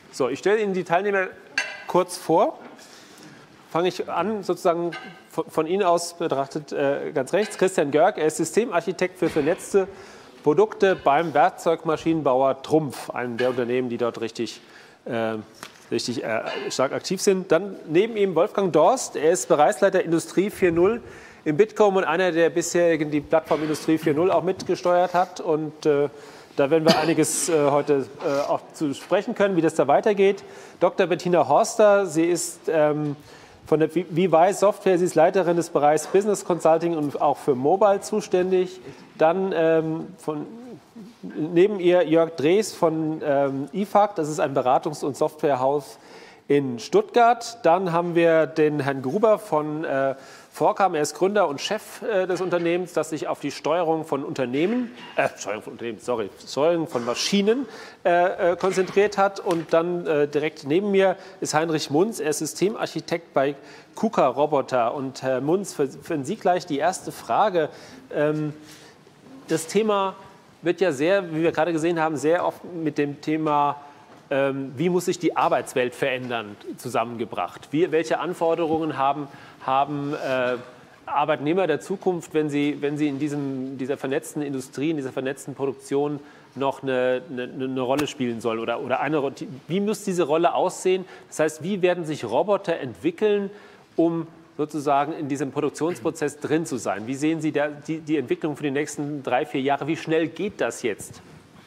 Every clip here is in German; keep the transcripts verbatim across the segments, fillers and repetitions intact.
So, ich stelle Ihnen die Teilnehmer kurz vor. Fange ich an, sozusagen von, von Ihnen aus betrachtet, äh, ganz rechts. Christian Görg, er ist Systemarchitekt für vernetzte Produkte beim Werkzeugmaschinenbauer Trumpf, einem der Unternehmen, die dort richtig, äh, richtig äh, stark aktiv sind. Dann neben ihm Wolfgang Dorst, er ist Bereichsleiter Industrie vier Punkt null im Bitkom und einer, der bisherigen die Plattform Industrie vier Punkt null auch mitgesteuert hat. Und äh, da werden wir einiges äh, heute äh, auch zu sprechen können, wie das da weitergeht. Doktor Bettina Horster, sie ist ähm, von der V Y Software, sie ist Leiterin des Bereichs Business Consulting und auch für Mobile zuständig. Dann ähm, von, neben ihr Jörg Drees von ähm, I F A C, das ist ein Beratungs- und Softwarehaus in Stuttgart. Dann haben wir den Herrn Gruber von äh, Vorkam, er ist Gründer und Chef äh, des Unternehmens, das sich auf die Steuerung von Unternehmen, äh, Steuerung von Unternehmen, sorry, Steuerung von Maschinen äh, äh, konzentriert hat. Und dann äh, direkt neben mir ist Heinrich Munz, er ist Systemarchitekt bei KUKA Roboter. Und Herr Munz, für, für Sie gleich die erste Frage. Ähm, das Thema wird ja sehr, wie wir gerade gesehen haben, sehr oft mit dem Thema ähm, wie muss sich die Arbeitswelt verändern, zusammengebracht. Wie, welche Anforderungen haben haben äh, Arbeitnehmer der Zukunft, wenn sie, wenn sie in diesem, dieser vernetzten Industrie, in dieser vernetzten Produktion noch eine, eine, eine Rolle spielen sollen? Oder, oder eine, wie muss diese Rolle aussehen? Das heißt, wie werden sich Roboter entwickeln, um sozusagen in diesem Produktionsprozess drin zu sein? Wie sehen Sie da die, die Entwicklung für die nächsten drei, vier Jahre? Wie schnell geht das jetzt?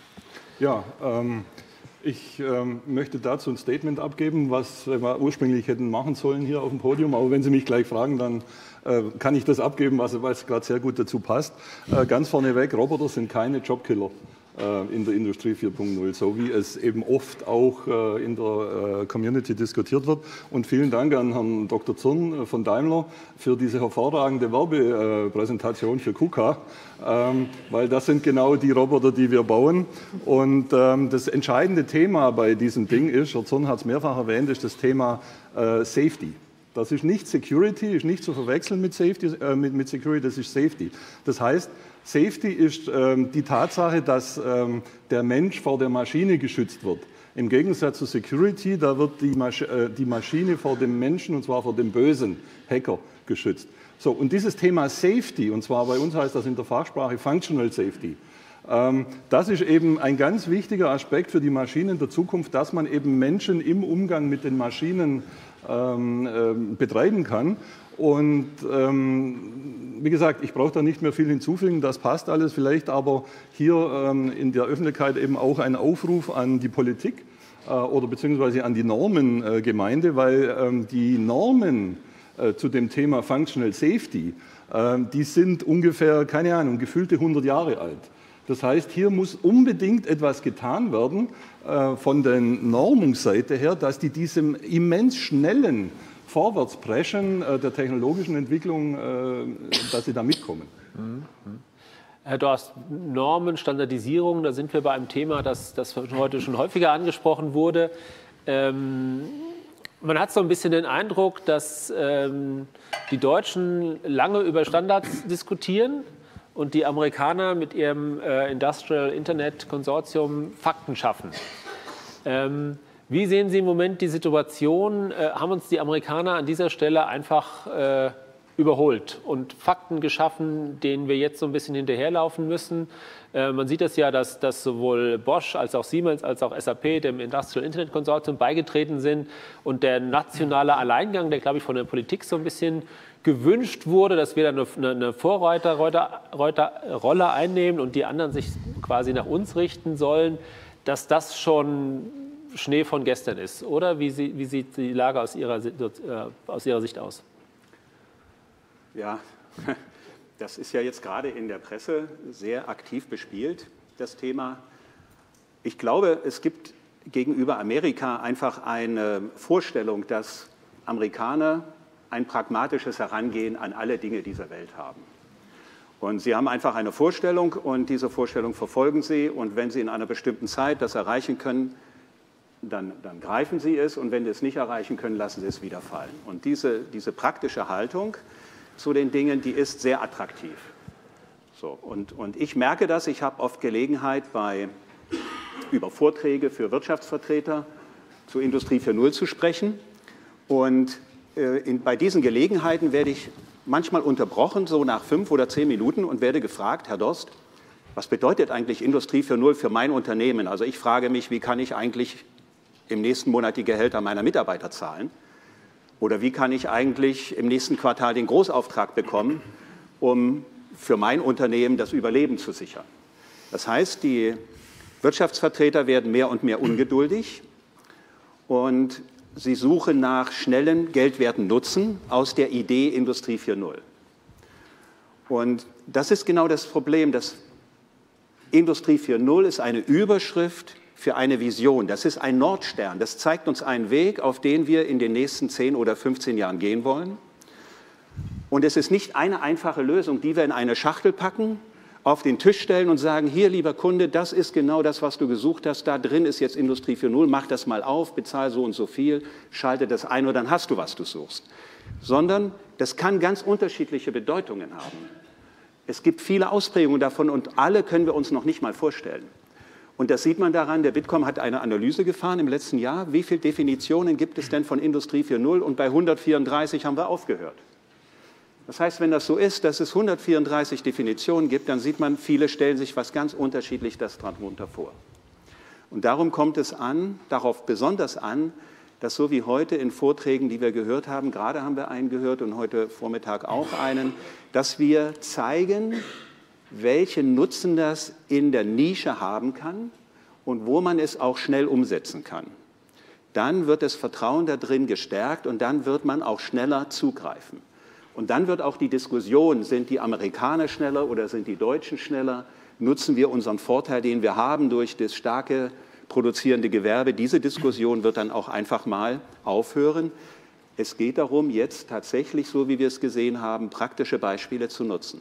Ja, ähm Ich ähm, möchte dazu ein Statement abgeben, was wir ursprünglich hätten machen sollen hier auf dem Podium. Aber wenn Sie mich gleich fragen, dann äh, kann ich das abgeben, was, was gerade sehr gut dazu passt. Äh, ganz vorneweg, Roboter sind keine Jobkiller äh, in der Industrie vier Punkt null, so wie es eben oft auch äh, in der äh, Community diskutiert wird. Und vielen Dank an Herrn Doktor Zürn von Daimler für diese hervorragende Werbepräsentation für KUKA. Ähm, weil das sind genau die Roboter, die wir bauen. Und ähm, das entscheidende Thema bei diesem Ding ist, Herr Zorn hat es mehrfach erwähnt, ist das Thema äh, Safety. Das ist nicht Security, ist nicht zu verwechseln mit, Safety, äh, mit, mit Security, das ist Safety. Das heißt, Safety ist ähm, die Tatsache, dass ähm, der Mensch vor der Maschine geschützt wird. Im Gegensatz zu Security, da wird die, Masch äh, die Maschine vor dem Menschen, und zwar vor dem bösen Hacker, geschützt. So, und dieses Thema Safety, und zwar bei uns heißt das in der Fachsprache Functional Safety, ähm, das ist eben ein ganz wichtiger Aspekt für die Maschinen der Zukunft, dass man eben Menschen im Umgang mit den Maschinen ähm, äh, betreiben kann. Und ähm, wie gesagt, ich brauche da nicht mehr viel hinzufügen, das passt alles, vielleicht aber hier ähm, in der Öffentlichkeit eben auch ein Aufruf an die Politik äh, oder beziehungsweise an die Normengemeinde, weil ähm, die Normen äh, zu dem Thema Functional Safety, äh, die sind ungefähr, keine Ahnung, gefühlte hundert Jahre alt. Das heißt, hier muss unbedingt etwas getan werden äh, von der Normungsseite her, dass die diesem immens schnellen Vorwärtspreschen äh, der technologischen Entwicklung, äh, dass sie da mitkommen. Mhm. Herr Dorst, Normen, Standardisierung, da sind wir bei einem Thema, das, das heute schon häufiger angesprochen wurde. Ähm, man hat so ein bisschen den Eindruck, dass ähm, die Deutschen lange über Standards diskutieren und die Amerikaner mit ihrem äh, Industrial Internet Konsortium Fakten schaffen. Ähm, Wie sehen Sie im Moment die Situation? Äh, haben uns die Amerikaner an dieser Stelle einfach äh, überholt und Fakten geschaffen, denen wir jetzt so ein bisschen hinterherlaufen müssen? Äh, man sieht es ja, dass, dass sowohl Bosch als auch Siemens als auch S A P dem Industrial Internet Consortium beigetreten sind und der nationale Alleingang, der, glaube ich, von der Politik so ein bisschen gewünscht wurde, dass wir da eine, eine Vorreiterrolle einnehmen und die anderen sich quasi nach uns richten sollen, dass das schon Schnee von gestern ist, oder? Wie, sie, wie sieht die Lage aus Ihrer, äh, aus Ihrer Sicht aus? Ja, das ist ja jetzt gerade in der Presse sehr aktiv bespielt, das Thema. Ich glaube, es gibt gegenüber Amerika einfach eine Vorstellung, dass Amerikaner ein pragmatisches Herangehen an alle Dinge dieser Welt haben. Und sie haben einfach eine Vorstellung und diese Vorstellung verfolgen sie. Und wenn sie in einer bestimmten Zeit das erreichen können, Dann, dann greifen sie es und wenn sie es nicht erreichen können, lassen sie es wieder fallen. Und diese, diese praktische Haltung zu den Dingen, die ist sehr attraktiv. So, und, und ich merke das, ich habe oft Gelegenheit bei, über Vorträge für Wirtschaftsvertreter zu Industrie vier Punkt null zu sprechen. Und äh, in, bei diesen Gelegenheiten werde ich manchmal unterbrochen, so nach fünf oder zehn Minuten, und werde gefragt, Herr Dorst, was bedeutet eigentlich Industrie vier Punkt null für mein Unternehmen? Also ich frage mich, wie kann ich eigentlich im nächsten Monat die Gehälter meiner Mitarbeiter zahlen? Oder wie kann ich eigentlich im nächsten Quartal den Großauftrag bekommen, um für mein Unternehmen das Überleben zu sichern? Das heißt, die Wirtschaftsvertreter werden mehr und mehr ungeduldig und sie suchen nach schnellen, geldwerten Nutzen aus der Idee Industrie vier Punkt null. Und das ist genau das Problem, dass Industrie vier Punkt null ist eine Überschrift für eine Vision. Das ist ein Nordstern. Das zeigt uns einen Weg, auf den wir in den nächsten zehn oder fünfzehn Jahren gehen wollen. Und es ist nicht eine einfache Lösung, die wir in eine Schachtel packen, auf den Tisch stellen und sagen, hier, lieber Kunde, das ist genau das, was du gesucht hast. Da drin ist jetzt Industrie vier Punkt null. Mach das mal auf, bezahl so und so viel, schalte das ein und dann hast du, was du suchst. Sondern das kann ganz unterschiedliche Bedeutungen haben. Es gibt viele Ausprägungen davon und alle können wir uns noch nicht mal vorstellen. Und das sieht man daran, der Bitkom hat eine Analyse gefahren im letzten Jahr. Wie viele Definitionen gibt es denn von Industrie vier Punkt null? Und bei hundertvierunddreißig haben wir aufgehört. Das heißt, wenn das so ist, dass es hundertvierunddreißig Definitionen gibt, dann sieht man, viele stellen sich was ganz Unterschiedliches darunter vor. Und darum kommt es an, darauf besonders an, dass so wie heute in Vorträgen, die wir gehört haben, gerade haben wir einen gehört und heute Vormittag auch einen, dass wir zeigen, welchen Nutzen das in der Nische haben kann und wo man es auch schnell umsetzen kann. Dann wird das Vertrauen da drin gestärkt und dann wird man auch schneller zugreifen. Und dann wird auch die Diskussion, sind die Amerikaner schneller oder sind die Deutschen schneller, nutzen wir unseren Vorteil, den wir haben durch das starke produzierende Gewerbe. Diese Diskussion wird dann auch einfach mal aufhören. Es geht darum, jetzt tatsächlich, so wie wir es gesehen haben, praktische Beispiele zu nutzen.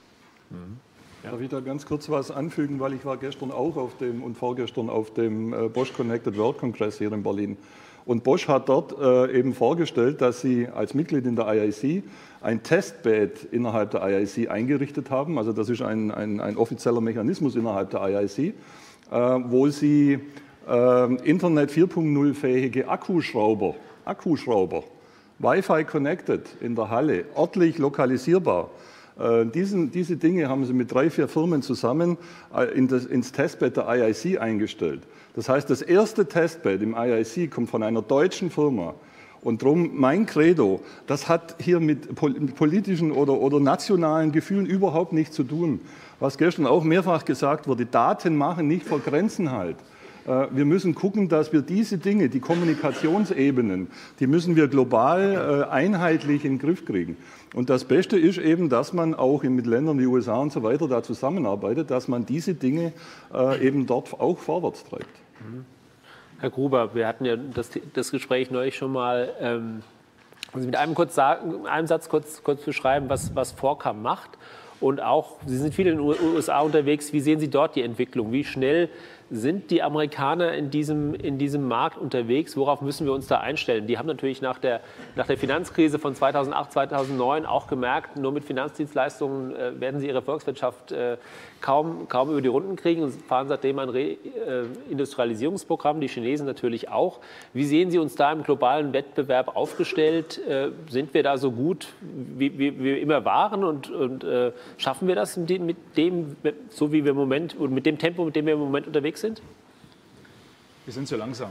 Mhm. Darf ich da ganz kurz was anfügen, weil ich war gestern auch auf dem und vorgestern auf dem Bosch Connected World Congress hier in Berlin. Und Bosch hat dort äh, eben vorgestellt, dass sie als Mitglied in der I I C ein Testbed innerhalb der I I C eingerichtet haben. Also das ist ein, ein, ein offizieller Mechanismus innerhalb der I I C, äh, wo sie äh, Internet vier Punkt null fähige Akkuschrauber, Akkuschrauber, Wi-Fi connected in der Halle, örtlich lokalisierbar. Äh, diesen, diese Dinge haben sie mit drei, vier Firmen zusammen äh, in das, ins Testbed der I I C eingestellt. Das heißt, das erste Testbed im I I C kommt von einer deutschen Firma. Und darum mein Credo, das hat hier mit politischen oder, oder nationalen Gefühlen überhaupt nichts zu tun. Was gestern auch mehrfach gesagt wurde, Daten machen nicht vor Grenzen halt. Wir müssen gucken, dass wir diese Dinge, die Kommunikationsebenen, die müssen wir global einheitlich in den Griff kriegen. Und das Beste ist eben, dass man auch mit Ländern wie U S A und so weiter da zusammenarbeitet, dass man diese Dinge eben dort auch vorwärts treibt. Herr Gruber, wir hatten ja das, das Gespräch neulich schon mal. Ähm, Sie mit einem, kurz sagen, einem Satz kurz, kurz beschreiben, was, was Forcam macht. Und auch, Sie sind viel in den U S A unterwegs. Wie sehen Sie dort die Entwicklung? Wie schnell sind die Amerikaner in diesem, in diesem Markt unterwegs? Worauf müssen wir uns da einstellen? Die haben natürlich nach der, nach der Finanzkrise von zweitausendacht, zweitausendneun auch gemerkt, nur mit Finanzdienstleistungen äh, werden sie ihre Volkswirtschaft äh, kaum, kaum über die Runden kriegen und fahren seitdem ein Reindustrialisierungsprogramm, die Chinesen natürlich auch. Wie sehen Sie uns da im globalen Wettbewerb aufgestellt? Äh, sind wir da so gut, wie, wie, wie wir immer waren und, und äh, schaffen wir das mit dem, so wie wir im Moment und mit dem Tempo, mit dem wir im Moment unterwegs sind? Wir sind so langsam.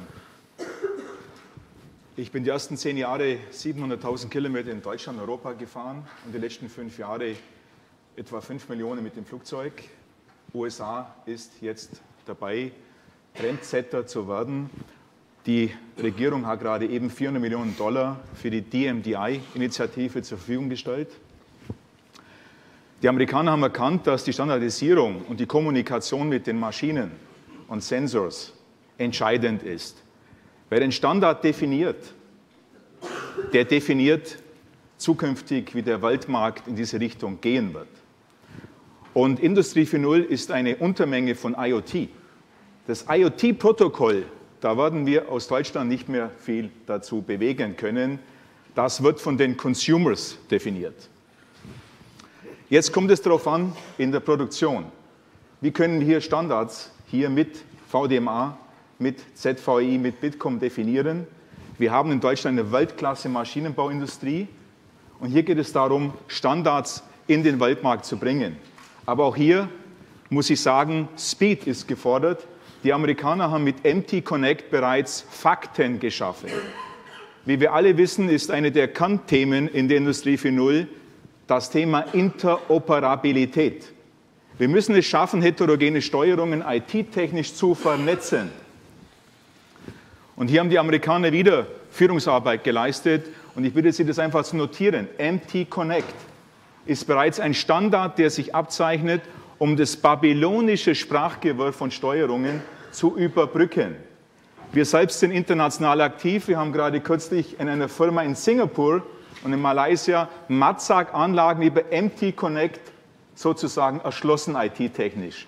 Ich bin die ersten zehn Jahre siebenhunderttausend Kilometer in Deutschland, Europa gefahren und die letzten fünf Jahre etwa fünf Millionen mit dem Flugzeug. U S A ist jetzt dabei, Trendsetter zu werden. Die Regierung hat gerade eben vierhundert Millionen Dollar für die D M D I-Initiative zur Verfügung gestellt. Die Amerikaner haben erkannt, dass die Standardisierung und die Kommunikation mit den Maschinen und Sensors entscheidend ist. Wer den Standard definiert, der definiert zukünftig, wie der Weltmarkt in diese Richtung gehen wird. Und Industrie vier Punkt null ist eine Untermenge von I O T. Das I O T-Protokoll, da werden wir aus Deutschland nicht mehr viel dazu bewegen können. Das wird von den Consumers definiert. Jetzt kommt es darauf an, in der Produktion. Wie können wir hier Standards hier mit V D M A mit Z V I, mit Bitkom definieren. Wir haben in Deutschland eine Weltklasse-Maschinenbauindustrie und hier geht es darum, Standards in den Weltmarkt zu bringen. Aber auch hier muss ich sagen, Speed ist gefordert. Die Amerikaner haben mit M T Connect bereits Fakten geschaffen. Wie wir alle wissen, ist eine der Kernthemen in der Industrie vier Punkt null das Thema Interoperabilität. Wir müssen es schaffen, heterogene Steuerungen I T-technisch zu vernetzen. Und hier haben die Amerikaner wieder Führungsarbeit geleistet. Und ich bitte Sie, das einfach zu notieren. M T Connect ist bereits ein Standard, der sich abzeichnet, um das babylonische Sprachgewirr von Steuerungen zu überbrücken. Wir selbst sind international aktiv. Wir haben gerade kürzlich in einer Firma in Singapur und in Malaysia Matzak-Anlagen über M T Connect sozusagen erschlossen I T-technisch.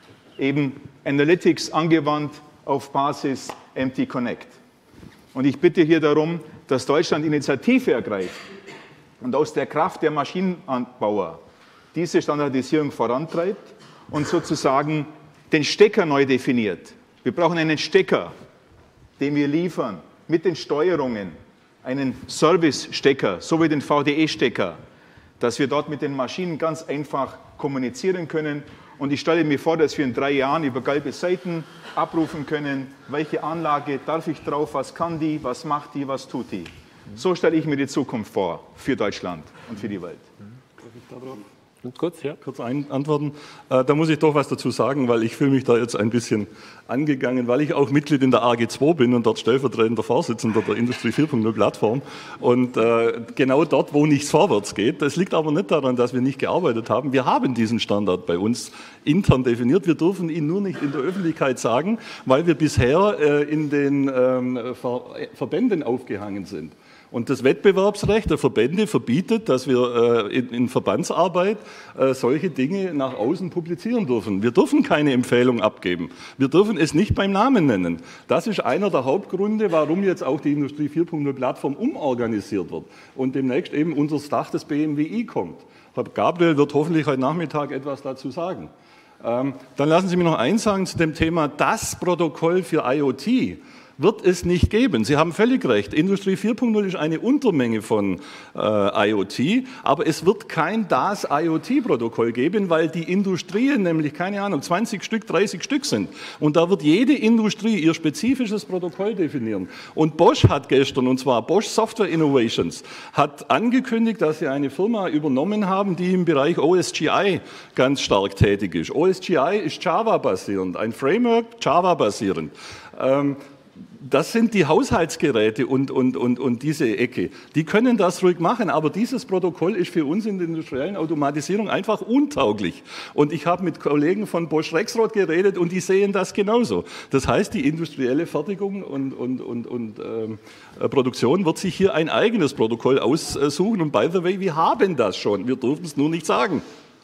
Eben Analytics angewandt auf Basis M T Connect. Und ich bitte hier darum, dass Deutschland Initiative ergreift und aus der Kraft der Maschinenbauer diese Standardisierung vorantreibt und sozusagen den Stecker neu definiert. Wir brauchen einen Stecker, den wir liefern mit den Steuerungen, einen Service-Stecker, so wie den V D E-Stecker, dass wir dort mit den Maschinen ganz einfach kommunizieren können. Und ich stelle mir vor, dass wir in drei Jahren über gelbe Seiten abrufen können, welche Anlage darf ich drauf, was kann die, was macht die, was tut die. So stelle ich mir die Zukunft vor für Deutschland und für die Welt. Darf ich da drauf? Kurz, ja. Kurz ein, antworten. Äh, da muss ich doch was dazu sagen, weil ich fühle mich da jetzt ein bisschen angegangen, weil ich auch Mitglied in der A G zwei bin und dort stellvertretender Vorsitzender der Industrie vier Punkt null Plattform. Und äh, genau dort, wo nichts vorwärts geht. Das liegt aber nicht daran, dass wir nicht gearbeitet haben. Wir haben diesen Standard bei uns intern definiert. Wir dürfen ihn nur nicht in der Öffentlichkeit sagen, weil wir bisher äh, in den ähm, Ver Verbänden aufgehangen sind. Und das Wettbewerbsrecht der Verbände verbietet, dass wir äh, in, in Verbandsarbeit äh, solche Dinge nach außen publizieren dürfen. Wir dürfen keine Empfehlung abgeben. Wir dürfen es nicht beim Namen nennen. Das ist einer der Hauptgründe, warum jetzt auch die Industrie vier Punkt null Plattform umorganisiert wird und demnächst eben unter das Dach des B M W I kommt. Herr Gabriel wird hoffentlich heute Nachmittag etwas dazu sagen. Ähm, dann lassen Sie mich noch eins sagen zu dem Thema das Protokoll für I O T. Wird es nicht geben. Sie haben völlig recht. Industrie vier Punkt null ist eine Untermenge von äh, I O T, aber es wird kein das I O T-Protokoll geben, weil die Industrien nämlich, keine Ahnung, zwanzig Stück, dreißig Stück sind. Und da wird jede Industrie ihr spezifisches Protokoll definieren. Und Bosch hat gestern, und zwar Bosch Software Innovations, hat angekündigt, dass sie eine Firma übernommen haben, die im Bereich O S G I ganz stark tätig ist. O S G I ist Java-basierend, ein Framework Java-basierend. Ähm, Das sind die Haushaltsgeräte und, und, und, und diese Ecke. Die können das ruhig machen, aber dieses Protokoll ist für uns in der industriellen Automatisierung einfach untauglich. Und ich habe mit Kollegen von Bosch Rexroth geredet und die sehen das genauso. Das heißt, die industrielle Fertigung und, und, und, und ähm, Produktion wird sich hier ein eigenes Protokoll aussuchen. Und by the way, wir haben das schon. Wir dürfen es nur nicht sagen.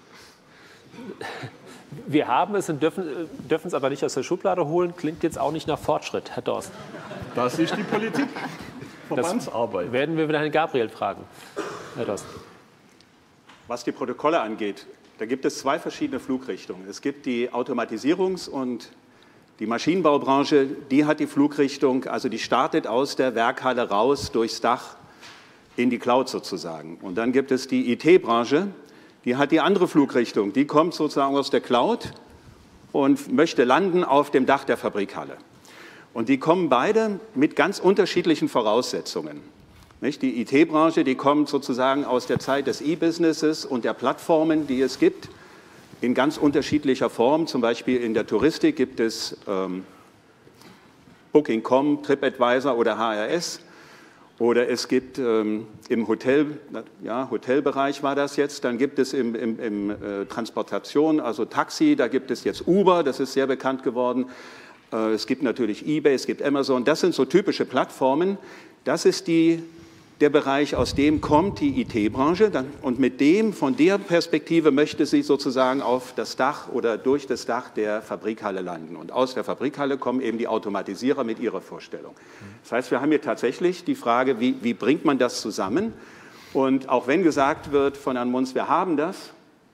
Wir haben es und dürfen, dürfen es aber nicht aus der Schublade holen. Klingt jetzt auch nicht nach Fortschritt, Herr Dorst. Das ist die Politik. Verbandsarbeit. Das werden wir wieder Herrn Gabriel fragen, Herr Dorst. Was die Protokolle angeht, da gibt es zwei verschiedene Flugrichtungen. Es gibt die Automatisierungs- und die Maschinenbaubranche, die hat die Flugrichtung, also die startet aus der Werkhalle raus, durchs Dach in die Cloud sozusagen. Und dann gibt es die I T-Branche, die hat die andere Flugrichtung. Die kommt sozusagen aus der Cloud und möchte landen auf dem Dach der Fabrikhalle. Und die kommen beide mit ganz unterschiedlichen Voraussetzungen. Nicht? Die I T-Branche, die kommt sozusagen aus der Zeit des E-Businesses und der Plattformen, die es gibt, in ganz unterschiedlicher Form. Zum Beispiel in der Touristik gibt es ähm, Booking Punkt com, TripAdvisor oder H R S. Oder es gibt ähm, im Hotel, ja, Hotelbereich war das jetzt, dann gibt es im, im, im äh, Transportation, also Taxi, da gibt es jetzt Uber, das ist sehr bekannt geworden. Äh, es gibt natürlich eBay, es gibt Amazon, das sind so typische Plattformen. Das ist die, der Bereich, aus dem kommt die I T-Branche. Und mit dem, von der Perspektive möchte sie sozusagen auf das Dach oder durch das Dach der Fabrikhalle landen. Und aus der Fabrikhalle kommen eben die Automatisierer mit ihrer Vorstellung. Das heißt, wir haben hier tatsächlich die Frage, wie, wie bringt man das zusammen? Und auch wenn gesagt wird von Herrn Munz, wir haben das,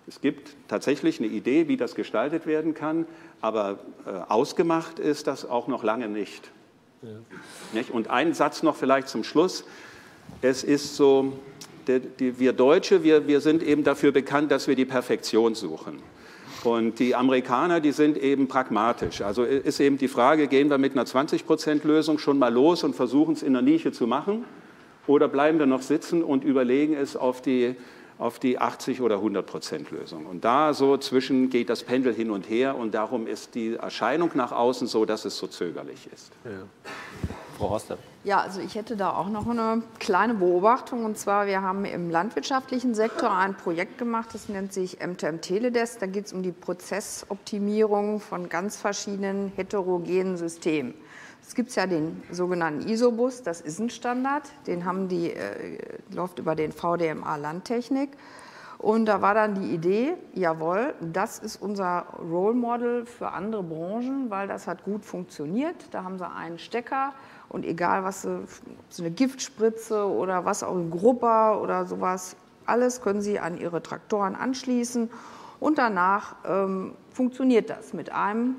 Es gibt tatsächlich eine Idee, wie das gestaltet werden kann, aber äh, ausgemacht ist das auch noch lange nicht. Ja. Nicht? Und ein Satz noch vielleicht zum Schluss. Es ist so, die, die, wir Deutsche, wir, wir sind eben dafür bekannt, dass wir die Perfektion suchen. Und die Amerikaner, die sind eben pragmatisch. Also ist eben die Frage, gehen wir mit einer zwanzig Prozent Lösung schon mal los und versuchen es in der Nische zu machen? Oder bleiben wir noch sitzen und überlegen es auf die, auf die achtzig oder hundert Prozent Lösung? Und da so zwischen geht das Pendel hin und her und darum ist die Erscheinung nach außen so, dass es so zögerlich ist. Ja. Frau Horster. Ja, also ich hätte da auch noch eine kleine Beobachtung. Und zwar, wir haben im landwirtschaftlichen Sektor ein Projekt gemacht, das nennt sich M T M Teledesk. Da geht es um die Prozessoptimierung von ganz verschiedenen heterogenen Systemen. Es gibt ja den sogenannten Isobus, das ist ein Standard, den haben die, äh, läuft über den V D M A Landtechnik. Und da war dann die Idee, jawohl, das ist unser Role Model für andere Branchen, weil das hat gut funktioniert. Da haben sie einen Stecker und egal was, sie, so eine Giftspritze oder was auch ein Grubber oder sowas, alles können sie an ihre Traktoren anschließen und danach ähm, funktioniert das mit einem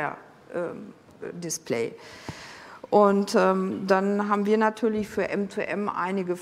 Steuerdisplay. Ähm, und ähm, dann haben wir natürlich für M zwei M einige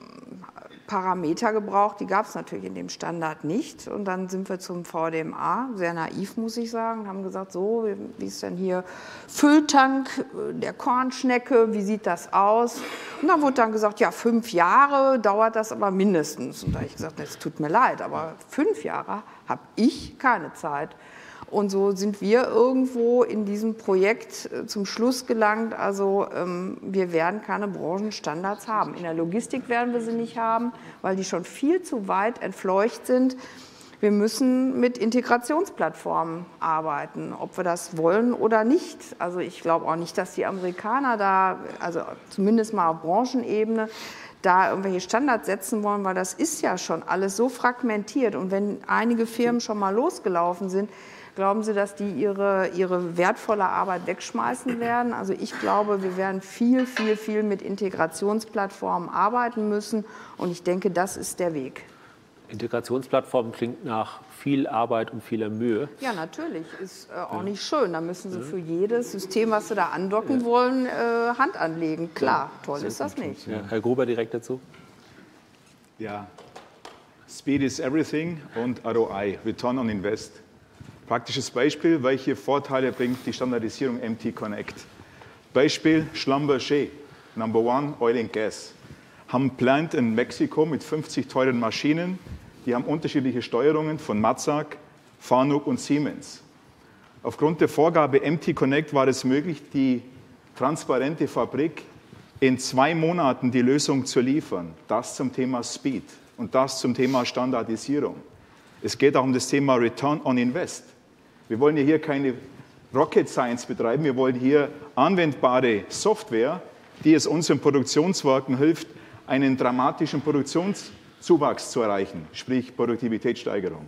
Parameter gebraucht, die gab es natürlich in dem Standard nicht. Und dann sind wir zum V D M A, sehr naiv muss ich sagen, haben gesagt, so, wie ist denn hier Fülltank der Kornschnecke, wie sieht das aus? Und dann wurde dann gesagt, ja, fünf Jahre dauert das aber mindestens. Und da habe ich gesagt, es tut mir leid, aber fünf Jahre habe ich keine Zeit. Und so sind wir irgendwo in diesem Projekt zum Schluss gelangt, also ähm, wir werden keine Branchenstandards haben. In der Logistik werden wir sie nicht haben, weil die schon viel zu weit entfleucht sind. Wir müssen mit Integrationsplattformen arbeiten, ob wir das wollen oder nicht. Also ich glaube auch nicht, dass die Amerikaner da, also zumindest mal auf Branchenebene, da irgendwelche Standards setzen wollen, weil das ist ja schon alles so fragmentiert. Und wenn einige Firmen schon mal losgelaufen sind, glauben Sie, dass die ihre, ihre wertvolle Arbeit wegschmeißen werden? Also ich glaube, wir werden viel, viel, viel mit Integrationsplattformen arbeiten müssen. Und ich denke, das ist der Weg. Integrationsplattformen klingt nach viel Arbeit und vieler Mühe. Ja, natürlich. Ist äh, auch nicht schön. Da müssen Sie für jedes System, was Sie da andocken ja. wollen, äh, Hand anlegen. Klar, toll Sehr ist das nicht. Ja. Herr Gruber direkt dazu. Ja, Speed is everything und R O I, Return on Invest. Praktisches Beispiel, welche Vorteile bringt die Standardisierung M T Connect? Beispiel Schlumberger, Number One Oil and Gas. Haben ein Plant in Mexiko mit fünfzig teuren Maschinen. Die haben unterschiedliche Steuerungen von Matzak, Fanuc und Siemens. Aufgrund der Vorgabe M T Connect war es möglich, die transparente Fabrik in zwei Monaten die Lösung zu liefern. Das zum Thema Speed und das zum Thema Standardisierung. Es geht auch um das Thema Return on Invest. Wir wollen ja hier keine Rocket Science betreiben, wir wollen hier anwendbare Software, die es unseren Produktionswerken hilft, einen dramatischen Produktionszuwachs zu erreichen, sprich Produktivitätssteigerung.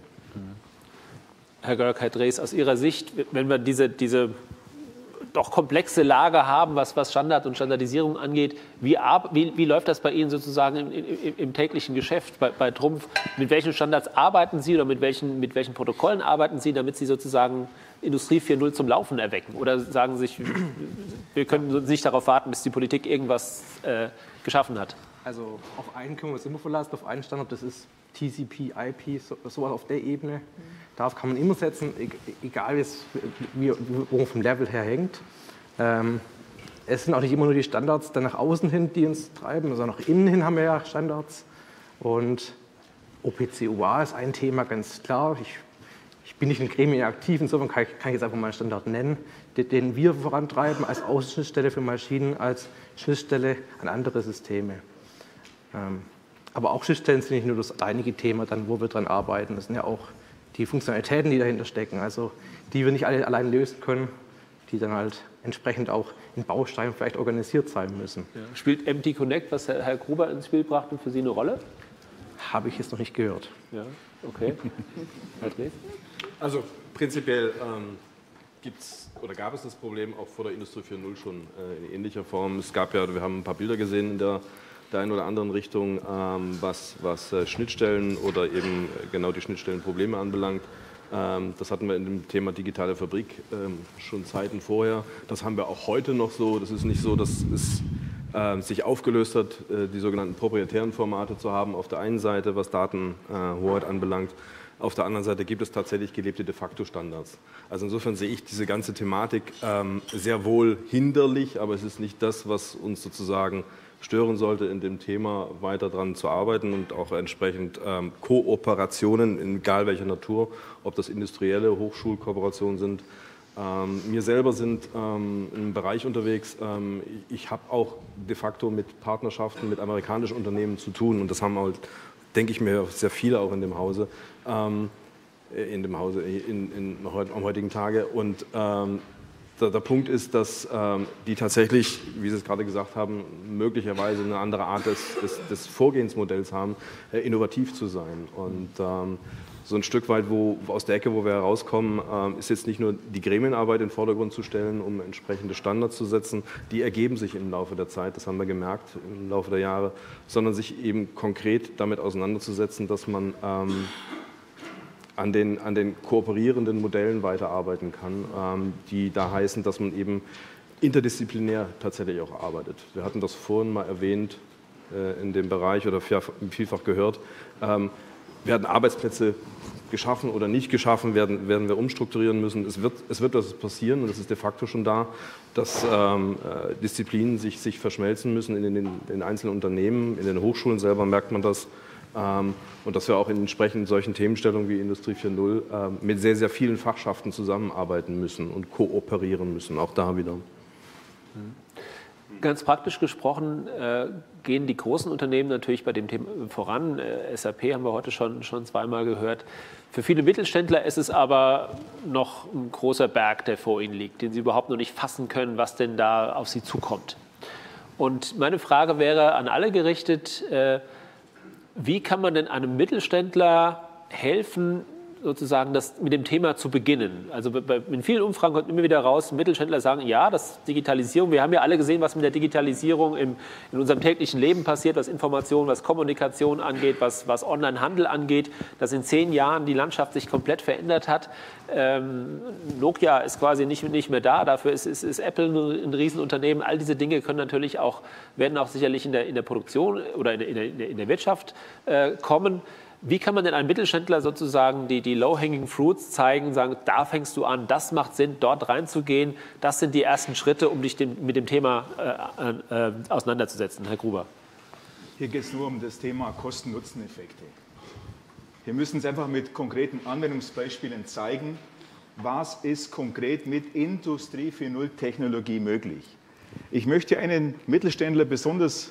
Herr Görg, Herr Drees, aus Ihrer Sicht, wenn wir diese, diese doch komplexe Lage haben, was, was Standard und Standardisierung angeht, wie, wie, wie läuft das bei Ihnen sozusagen im, im, im täglichen Geschäft bei, bei Trumpf? Mit welchen Standards arbeiten Sie oder mit welchen, mit welchen Protokollen arbeiten Sie, damit Sie sozusagen Industrie vier Punkt null zum Laufen erwecken? Oder sagen Sie sich, wir können nicht darauf warten, bis die Politik irgendwas äh, geschaffen hat? Also auf einen können wir uns immer verlassen, auf einen Standard, das ist T C P, I P, so, sowas auf der Ebene. Darauf kann man immer setzen, egal wie, wo man vom Level her hängt. Ähm, es sind auch nicht immer nur die Standards dann nach außen hin, die uns treiben, sondern auch innen hin haben wir ja Standards. Und O P C U A ist ein Thema, ganz klar. Ich, ich bin nicht in Gremien aktiv, insofern kann ich, kann ich jetzt einfach mal einen Standard nennen, den, den wir vorantreiben als Außenschnittstelle für Maschinen, als Schnittstelle an andere Systeme. Ähm, aber auch Schnittstellen sind nicht nur das alleinige Thema, dann, wo wir dran arbeiten. Das sind ja auch die Funktionalitäten, die dahinter stecken, also die wir nicht alle allein lösen können, die dann halt entsprechend auch in Bausteinen vielleicht organisiert sein müssen. Ja. Spielt M T Connect, was Herr Gruber ins Spiel brachte, für Sie eine Rolle? Habe ich jetzt noch nicht gehört. Ja, okay. Herr Drees? Also prinzipiell ähm, gibt's oder gab es das Problem auch vor der Industrie vier Punkt null schon äh, in ähnlicher Form. Es gab ja, wir haben ein paar Bilder gesehen in der der einen oder anderen Richtung, ähm, was, was äh, Schnittstellen oder eben genau die Schnittstellenprobleme anbelangt. Ähm, das hatten wir in dem Thema digitale Fabrik ähm, schon Zeiten vorher. Das haben wir auch heute noch so. Das ist nicht so, dass es äh, sich aufgelöst hat, äh, die sogenannten proprietären Formate zu haben auf der einen Seite, was Datenhoheit äh, anbelangt. Auf der anderen Seite gibt es tatsächlich gelebte de facto Standards. Also insofern sehe ich diese ganze Thematik ähm, sehr wohl hinderlich, aber es ist nicht das, was uns sozusagen stören sollte, in dem Thema weiter dran zu arbeiten und auch entsprechend ähm, Kooperationen, egal welcher Natur, ob das industrielle Hochschulkooperationen sind. Ähm, mir selber sind ähm, im Bereich unterwegs, ähm, ich habe auch de facto mit Partnerschaften mit amerikanischen Unternehmen zu tun und das haben halt, denke ich mir, sehr viele auch in dem Hause, ähm, in dem Hause in, in, am heutigen Tage. Und ähm, der, der Punkt ist, dass ähm, die tatsächlich, wie Sie es gerade gesagt haben, möglicherweise eine andere Art des, des, des Vorgehensmodells haben, äh, innovativ zu sein. Und ähm, so ein Stück weit, wo aus der Ecke, wo wir herauskommen, ähm, ist jetzt nicht nur die Gremienarbeit in den Vordergrund zu stellen, um entsprechende Standards zu setzen, die ergeben sich im Laufe der Zeit, das haben wir gemerkt im Laufe der Jahre, sondern sich eben konkret damit auseinanderzusetzen, dass man ähm, an den, an den kooperierenden Modellen weiterarbeiten kann, ähm, die da heißen, dass man eben interdisziplinär tatsächlich auch arbeitet. Wir hatten das vorhin mal erwähnt äh, in dem Bereich oder vielfach gehört. Ähm, werden Arbeitsplätze geschaffen oder nicht geschaffen, werden, werden wir umstrukturieren müssen. Es wird, es wird das passieren und es ist de facto schon da, dass ähm, äh, Disziplinen sich, sich verschmelzen müssen in den, in den einzelnen Unternehmen, in den Hochschulen selber merkt man das. Ähm, und dass wir auch in entsprechend solchen Themenstellungen wie Industrie vier Punkt null ähm, mit sehr, sehr vielen Fachschaften zusammenarbeiten müssen und kooperieren müssen, auch da wieder. Ganz praktisch gesprochen äh, gehen die großen Unternehmen natürlich bei dem Thema voran. Äh, S A P haben wir heute schon, schon zweimal gehört. Für viele Mittelständler ist es aber noch ein großer Berg, der vor ihnen liegt, den sie überhaupt noch nicht fassen können, was denn da auf sie zukommt. Und meine Frage wäre an alle gerichtet, äh, wie kann man denn einem Mittelständler helfen, sozusagen das mit dem Thema zu beginnen? Also bei, in vielen Umfragen kommt immer wieder raus, Mittelständler sagen, ja, das Digitalisierung, wir haben ja alle gesehen, was mit der Digitalisierung im, in unserem täglichen Leben passiert, was Information, was Kommunikation angeht, was, was Onlinehandel angeht, dass in zehn Jahren die Landschaft sich komplett verändert hat. Ähm, Nokia ist quasi nicht, nicht mehr da, dafür ist, ist, ist Apple ein, ein Riesenunternehmen. All diese Dinge können natürlich auch, werden auch sicherlich in der, in der Produktion oder in der, in der, in der Wirtschaft äh, kommen. Wie kann man denn einem Mittelständler sozusagen die, die Low-Hanging Fruits zeigen, sagen, da fängst du an, das macht Sinn, dort reinzugehen, das sind die ersten Schritte, um dich dem, mit dem Thema äh, äh, auseinanderzusetzen? Herr Gruber. Hier geht es nur um das Thema Kosten-Nutzen-Effekte. Wir müssen es einfach mit konkreten Anwendungsbeispielen zeigen, was ist konkret mit Industrie vier Punkt null Technologie möglich. Ich möchte einen Mittelständler besonders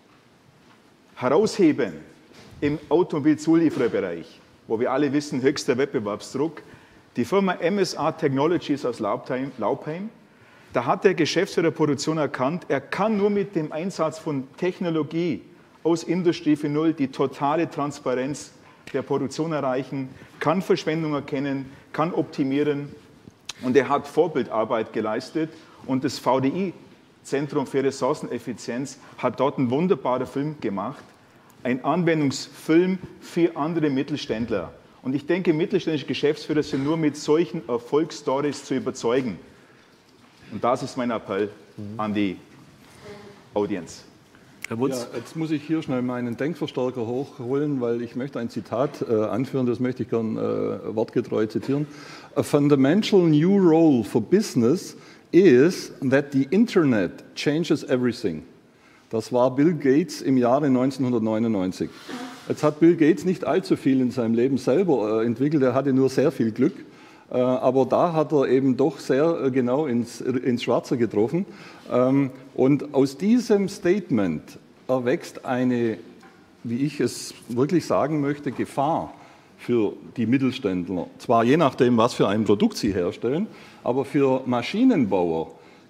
herausheben im Automobilzuliefererbereich, wo wir alle wissen, höchster Wettbewerbsdruck. Die Firma M S A Technologies aus Laubheim, Laubheim, da hat der Geschäftsführer der Produktion erkannt, er kann nur mit dem Einsatz von Technologie aus Industrie vier Punkt null die totale Transparenz der Produktion erreichen, kann Verschwendung erkennen, kann optimieren und er hat Vorbildarbeit geleistet und das V D I, Zentrum für Ressourceneffizienz, hat dort einen wunderbaren Film gemacht, ein Anwendungsfilm für andere Mittelständler. Und ich denke, mittelständische Geschäftsführer sind nur mit solchen Erfolgsstories zu überzeugen. Und das ist mein Appell an die Audience. Herr Wutz. Ja, jetzt muss ich hier schnell meinen Denkverstärker hochholen, weil ich möchte ein Zitat äh, anführen, das möchte ich gern äh, wortgetreu zitieren. A fundamental new role for business is that the Internet changes everything. Das war Bill Gates im Jahre neunzehnhundertneunundneunzig. Jetzt hat Bill Gates nicht allzu viel in seinem Leben selber äh, entwickelt, er hatte nur sehr viel Glück. Äh, aber da hat er eben doch sehr äh, genau ins, ins Schwarze getroffen. Ähm, und aus diesem Statement erwächst eine, wie ich es wirklich sagen möchte, Gefahr für die Mittelständler. Zwar je nachdem, was für ein Produkt sie herstellen, aber für Maschinenbauer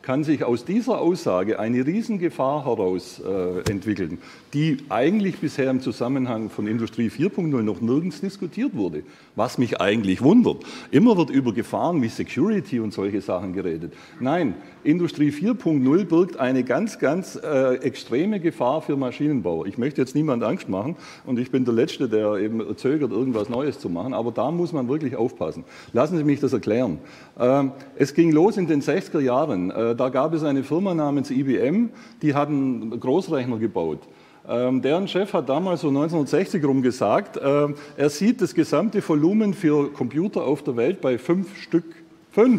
kann sich aus dieser Aussage eine Riesengefahr heraus äh, entwickeln, die eigentlich bisher im Zusammenhang von Industrie vier Punkt null noch nirgends diskutiert wurde, was mich eigentlich wundert. Immer wird über Gefahren wie Security und solche Sachen geredet. Nein, Industrie vier Punkt null birgt eine ganz, ganz äh, extreme Gefahr für Maschinenbauer. Ich möchte jetzt niemand Angst machen und ich bin der Letzte, der eben zögert, irgendwas Neues zu machen, aber da muss man wirklich aufpassen. Lassen Sie mich das erklären. Ähm, es ging los in den sechziger Jahren. Äh, da gab es eine Firma namens I B M, die hatten Großrechner gebaut. Ähm, deren Chef hat damals so neunzehnhundertsechzig rum gesagt, äh, er sieht das gesamte Volumen für Computer auf der Welt bei fünf Stück. Fünf.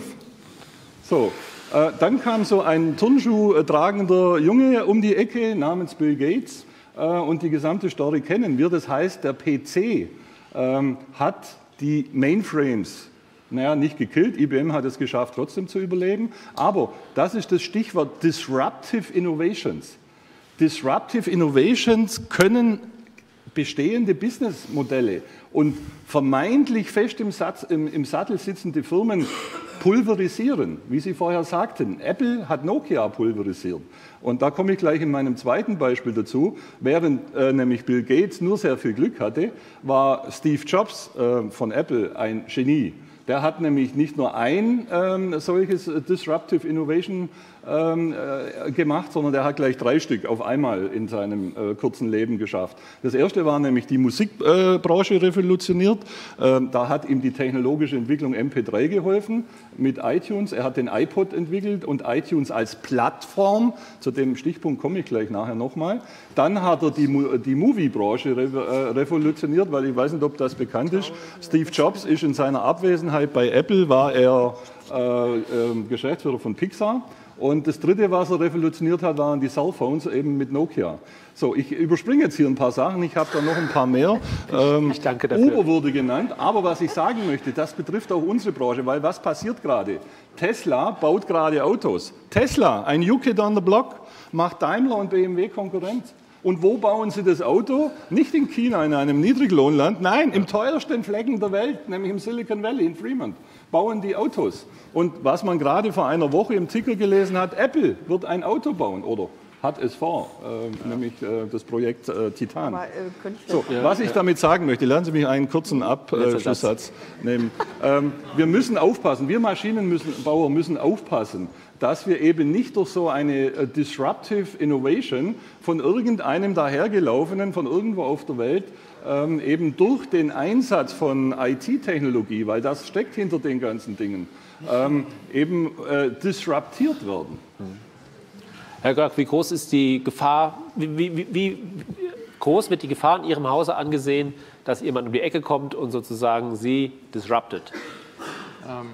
So. Äh, dann kam so ein Turnschuh tragender Junge um die Ecke namens Bill Gates äh, und die gesamte Story kennen wir. Das heißt, der P C ähm, hat die Mainframes naja, nicht gekillt, I B M hat es geschafft, trotzdem zu überleben. Aber das ist das Stichwort Disruptive Innovations. Disruptive Innovations können bestehende Businessmodelle und vermeintlich fest im, Satz, im, im Sattel sitzende Firmen pulverisieren, wie Sie vorher sagten. Apple hat Nokia pulverisiert. Und da komme ich gleich in meinem zweiten Beispiel dazu. Während äh, nämlich Bill Gates nur sehr viel Glück hatte, war Steve Jobs äh, von Apple ein Genie. Der hat nämlich nicht nur ein ähm, solches Disruptive Innovation ähm, äh, gemacht, sondern der hat gleich drei Stück auf einmal in seinem äh, kurzen Leben geschafft. Das erste war nämlich die Musikbranche äh, revolutioniert. Ähm, da hat ihm die technologische Entwicklung M P drei geholfen mit iTunes. Er hat den iPod entwickelt und iTunes als Plattform. Zu dem Stichpunkt komme ich gleich nachher nochmal. Dann hat er die, die Movie-Branche re äh, revolutioniert, weil ich weiß nicht, ob das bekannt ist. Steve Jobs ist in seiner Abwesenheit bei Apple, war er äh, äh, Geschäftsführer von Pixar. Und das Dritte, was er revolutioniert hat, waren die Cellphones, eben mit Nokia. So, ich überspringe jetzt hier ein paar Sachen, ich habe da noch ein paar mehr. Ähm, ich danke dafür. Uber wurde genannt, aber was ich sagen möchte, das betrifft auch unsere Branche, weil was passiert gerade? Tesla baut gerade Autos. Tesla, ein New Kid on the Block, macht Daimler und B M W Konkurrenz. Und wo bauen sie das Auto? Nicht in China, in einem Niedriglohnland, nein, im teuersten Flecken der Welt, nämlich im Silicon Valley in Fremont, bauen die Autos. Und was man gerade vor einer Woche im Ticker gelesen hat, Apple wird ein Auto bauen oder hat es vor, äh, ja. nämlich äh, das Projekt äh, Titan. Aber, äh, ich so, ja, was ich ja. damit sagen möchte, lassen Sie mich einen kurzen Abschlusssatz äh, nehmen. Ähm, wir müssen aufpassen, wir Maschinenbauer müssen aufpassen, dass wir eben nicht durch so eine uh, Disruptive Innovation von irgendeinem dahergelaufenen, von irgendwo auf der Welt, ähm, eben durch den Einsatz von I T-Technologie, weil das steckt hinter den ganzen Dingen, ähm, eben äh, disruptiert werden. Herr Görg, wie groß ist die Gefahr, wie, wie, wie groß wird die Gefahr in Ihrem Hause angesehen, dass jemand um die Ecke kommt und sozusagen Sie disruptet? Ähm.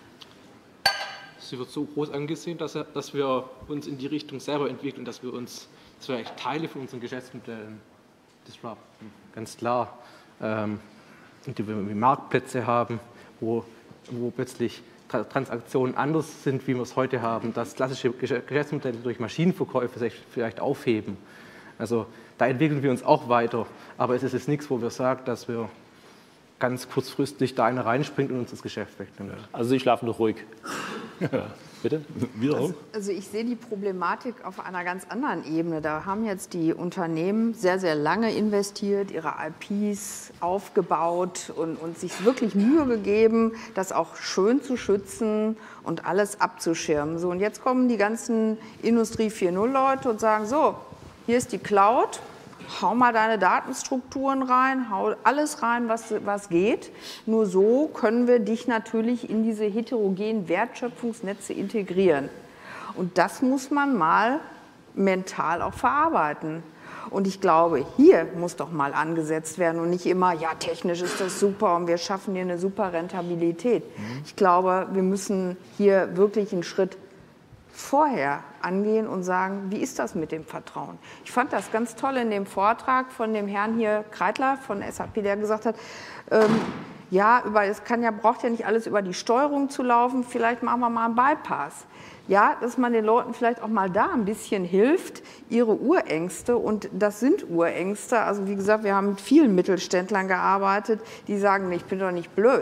Sie wird so groß angesehen, dass, er, dass wir uns in die Richtung selber entwickeln, dass wir uns dass wir eigentlich Teile von unseren Geschäftsmodellen disrupten. Ganz klar. Ähm, und die wir Marktplätze haben, wo, wo plötzlich Tra Transaktionen anders sind, wie wir es heute haben, dass klassische Geschäftsmodelle durch Maschinenverkäufe sich vielleicht aufheben. Also da entwickeln wir uns auch weiter. Aber es ist jetzt nichts, wo wir sagen, dass wir ganz kurzfristig da einer reinspringt und uns das Geschäft wegnimmt. Also Sie schlafen noch ruhig. Ja. Bitte? Wir auch? Also, also ich sehe die Problematik auf einer ganz anderen Ebene. Da haben jetzt die Unternehmen sehr, sehr lange investiert, ihre I Ps aufgebaut und, und sich wirklich Mühe gegeben, das auch schön zu schützen und alles abzuschirmen. So, und jetzt kommen die ganzen Industrie vier Punkt null Leute und sagen, so, hier ist die Cloud, hau mal deine Datenstrukturen rein, hau alles rein, was, was geht. Nur so können wir dich natürlich in diese heterogenen Wertschöpfungsnetze integrieren. Und das muss man mal mental auch verarbeiten. Und ich glaube, hier muss doch mal angesetzt werden und nicht immer, ja, technisch ist das super und wir schaffen hier eine super Rentabilität. Ich glaube, wir müssen hier wirklich einen Schritt vorher angehen und sagen, wie ist das mit dem Vertrauen? Ich fand das ganz toll in dem Vortrag von dem Herrn hier, Kreitler von S A P, der gesagt hat, ähm, ja, über, es kann ja, braucht ja nicht alles über die Steuerung zu laufen, vielleicht machen wir mal einen Bypass. Ja, dass man den Leuten vielleicht auch mal da ein bisschen hilft, ihre Urängste, und das sind Urängste, also wie gesagt, wir haben mit vielen Mittelständlern gearbeitet, die sagen, ich bin doch nicht blöd.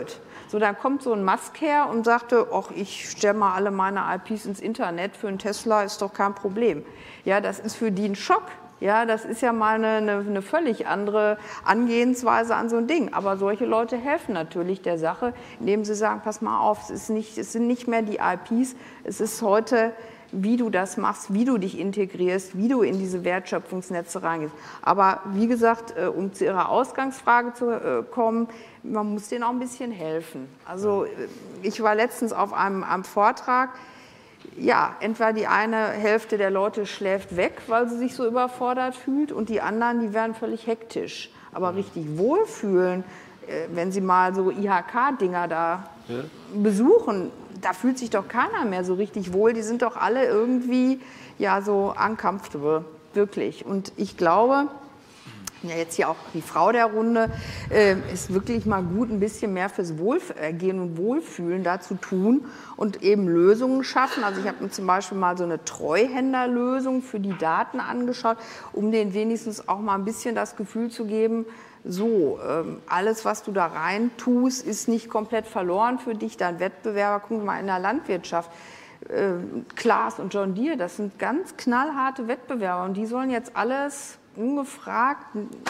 So, dann kommt so ein Musk her und sagte, ach, ich stelle mal alle meine I Ps ins Internet, für einen Tesla ist doch kein Problem. Ja, das ist für die ein Schock. Ja, das ist ja mal eine, eine, eine völlig andere Angehensweise an so ein Ding. Aber solche Leute helfen natürlich der Sache, indem sie sagen, pass mal auf, es, ist nicht, es sind nicht mehr die I Ps, es ist heute, wie du das machst, wie du dich integrierst, wie du in diese Wertschöpfungsnetze reingehst. Aber wie gesagt, um zu Ihrer Ausgangsfrage zu kommen, man muss denen auch ein bisschen helfen. Also ich war letztens auf einem, einem Vortrag, ja, entweder die eine Hälfte der Leute schläft weg, weil sie sich so überfordert fühlt, und die anderen, die werden völlig hektisch. Aber richtig wohlfühlen, wenn sie mal so I H K-Dinger da ja. besuchen, da fühlt sich doch keiner mehr so richtig wohl. Die sind doch alle irgendwie ja, so uncomfortable, wirklich. Und ich glaube, ja, jetzt hier auch die Frau der Runde, äh, ist wirklich mal gut, ein bisschen mehr fürs Wohlgehen und Wohlfühlen da zu tun und eben Lösungen schaffen. Also ich habe mir zum Beispiel mal so eine Treuhänderlösung für die Daten angeschaut, um denen wenigstens auch mal ein bisschen das Gefühl zu geben, so, ähm, alles, was du da rein tust, ist nicht komplett verloren für dich. Dein Wettbewerber, guck mal in der Landwirtschaft, äh, Klaas und John Deere, das sind ganz knallharte Wettbewerber und die sollen jetzt alles ungefragt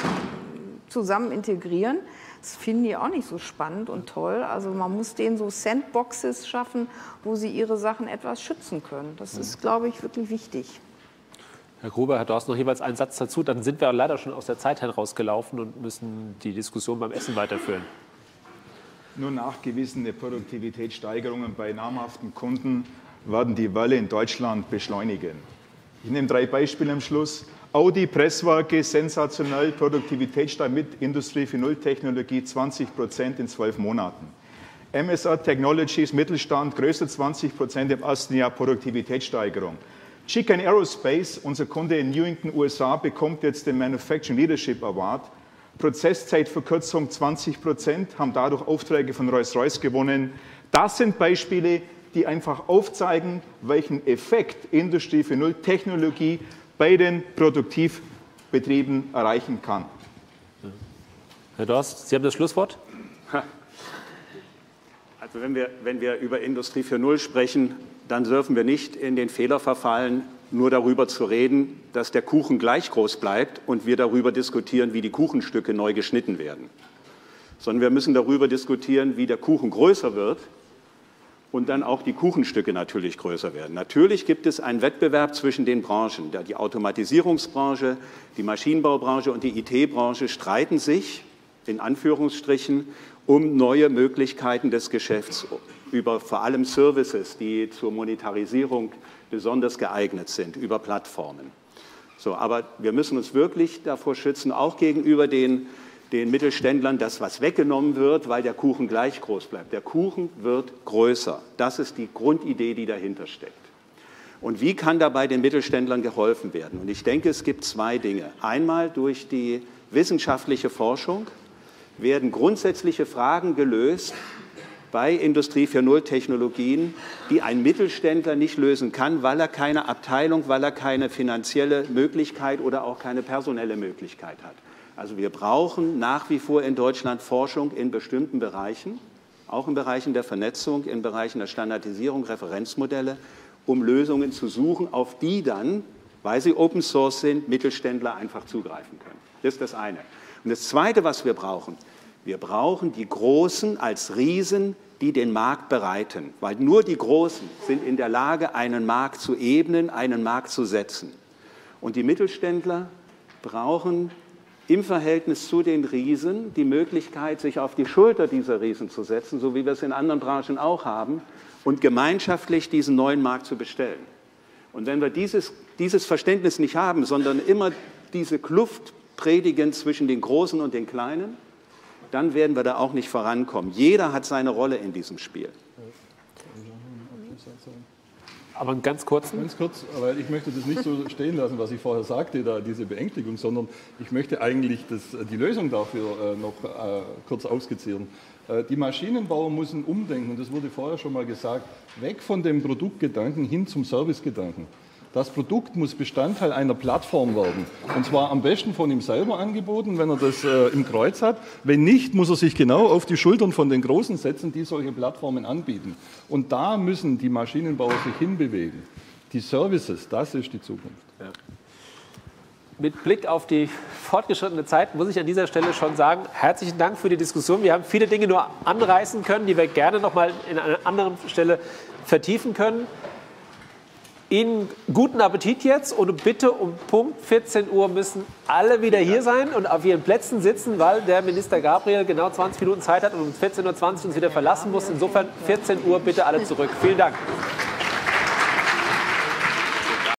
zusammen integrieren. Das finden die auch nicht so spannend und toll. Also man muss denen so Sandboxes schaffen, wo sie ihre Sachen etwas schützen können. Das ist, glaube ich, wirklich wichtig. Herr Gruber, Herr Dorst, noch jeweils einen Satz dazu. Dann sind wir leider schon aus der Zeit herausgelaufen und müssen die Diskussion beim Essen weiterführen. Nur nachgewiesene Produktivitätssteigerungen bei namhaften Kunden werden die Welle in Deutschland beschleunigen. Ich nehme drei Beispiele am Schluss. Audi Presswerke, sensationell, Produktivitätssteigerung mit Industrie vier Punkt null Technologie, zwanzig Prozent in zwölf Monaten. M S R Technologies, Mittelstand, größer zwanzig Prozent im ersten Jahr Produktivitätssteigerung. Chicken Aerospace, unser Kunde in Newington, U S A, bekommt jetzt den Manufacturing Leadership Award. Prozesszeitverkürzung zwanzig Prozent, haben dadurch Aufträge von Rolls-Royce gewonnen. Das sind Beispiele, die einfach aufzeigen, welchen Effekt Industrie vier Punkt null Technologie bei den Produktivbetrieben erreichen kann. Herr Dorst, Sie haben das Schlusswort. Also wenn wir, wenn wir über Industrie vier Punkt null sprechen, dann dürfen wir nicht in den Fehler verfallen, nur darüber zu reden, dass der Kuchen gleich groß bleibt und wir darüber diskutieren, wie die Kuchenstücke neu geschnitten werden. Sondern wir müssen darüber diskutieren, wie der Kuchen größer wird und dann auch die Kuchenstücke natürlich größer werden. Natürlich gibt es einen Wettbewerb zwischen den Branchen. Die Automatisierungsbranche, die Maschinenbaubranche und die I T-Branche streiten sich, in Anführungsstrichen, um neue Möglichkeiten des Geschäfts, über vor allem Services, die zur Monetarisierung besonders geeignet sind, über Plattformen. So, aber wir müssen uns wirklich davor schützen, auch gegenüber den, den Mittelständlern, dass was weggenommen wird, weil der Kuchen gleich groß bleibt. Der Kuchen wird größer. Das ist die Grundidee, die dahinter steckt. Und wie kann dabei den Mittelständlern geholfen werden? Und ich denke, es gibt zwei Dinge. Einmal durch die wissenschaftliche Forschung werden grundsätzliche Fragen gelöst bei Industrie vier Punkt null Technologien, die ein Mittelständler nicht lösen kann, weil er keine Abteilung, weil er keine finanzielle Möglichkeit oder auch keine personelle Möglichkeit hat. Also wir brauchen nach wie vor in Deutschland Forschung in bestimmten Bereichen, auch in Bereichen der Vernetzung, in Bereichen der Standardisierung, Referenzmodelle, um Lösungen zu suchen, auf die dann, weil sie Open Source sind, Mittelständler einfach zugreifen können. Das ist das eine. Und das Zweite, was wir brauchen, wir brauchen die Großen als Riesen, die den Markt bereiten, weil nur die Großen sind in der Lage, einen Markt zu ebnen, einen Markt zu setzen. Und die Mittelständler brauchen im Verhältnis zu den Riesen die Möglichkeit, sich auf die Schulter dieser Riesen zu setzen, so wie wir es in anderen Branchen auch haben, und gemeinschaftlich diesen neuen Markt zu bestellen. Und wenn wir dieses, dieses Verständnis nicht haben, sondern immer diese Kluft predigen zwischen den Großen und den Kleinen, dann werden wir da auch nicht vorankommen. Jeder hat seine Rolle in diesem Spiel. Aber ganz kurz. Ganz kurz, weil ich möchte das nicht so stehen lassen, was ich vorher sagte, da diese Beängstigung, sondern ich möchte eigentlich das, die Lösung dafür noch äh, kurz aufskizzieren. Äh, die Maschinenbauer müssen umdenken, und das wurde vorher schon mal gesagt, weg von dem Produktgedanken hin zum Servicegedanken. Das Produkt muss Bestandteil einer Plattform werden. Und zwar am besten von ihm selber angeboten, wenn er das äh, im Kreuz hat. Wenn nicht, muss er sich genau auf die Schultern von den Großen setzen, die solche Plattformen anbieten. Und da müssen die Maschinenbauer sich hinbewegen. Die Services, das ist die Zukunft. Ja. Mit Blick auf die fortgeschrittene Zeit muss ich an dieser Stelle schon sagen, herzlichen Dank für die Diskussion. Wir haben viele Dinge nur anreißen können, die wir gerne noch mal in einer anderen Stelle vertiefen können. Ihnen guten Appetit jetzt und bitte um Punkt vierzehn Uhr müssen alle wieder hier sein und auf ihren Plätzen sitzen, weil der Minister Gabriel genau zwanzig Minuten Zeit hat und um vierzehn Uhr zwanzig uns wieder verlassen muss. Insofern vierzehn Uhr bitte alle zurück. Vielen Dank.